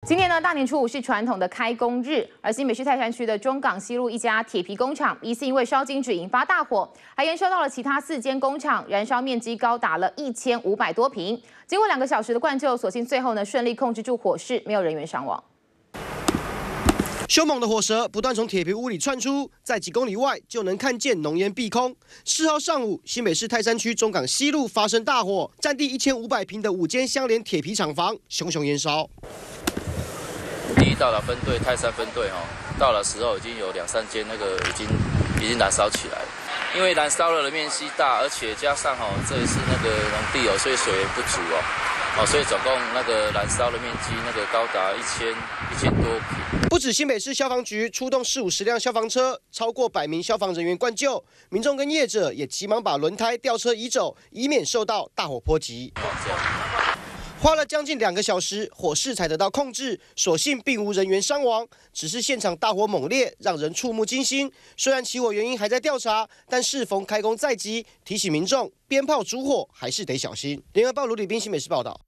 今年呢，大年初五是传统的开工日，而新北市泰山区的中港西路一家铁皮工厂，疑似因为烧金纸引发大火，还延烧到了其他4间工厂，燃烧面积高达了1500多平。经过2个小时的灌救，所幸最后呢顺利控制住火势，没有人员伤亡。 凶猛的火舌不断从铁皮屋里窜出，在几公里外就能看见浓烟蔽空。4号上午，新北市泰山区中港西路发生大火，占地1500平的5间相连铁皮厂房熊熊燃烧。 第一到了分队泰山分队到了时候已经有2、3间那个已经燃烧起来了。因为燃烧了的面积大，而且加上这里是那个农地所以水源不足所以总共那个燃烧的面积高达1000多平。 不止新北市消防局出动40-50辆消防车，超过100名消防人员灌救，民众跟业者也急忙把轮胎、吊车移走，以免受到大火波及。花了将近2个小时，火势才得到控制，所幸并无人员伤亡，只是现场大火猛烈，让人触目惊心。虽然起火原因还在调查，但适逢开工在即，提醒民众鞭炮烛火还是得小心。联合报卢礼斌新北市报道。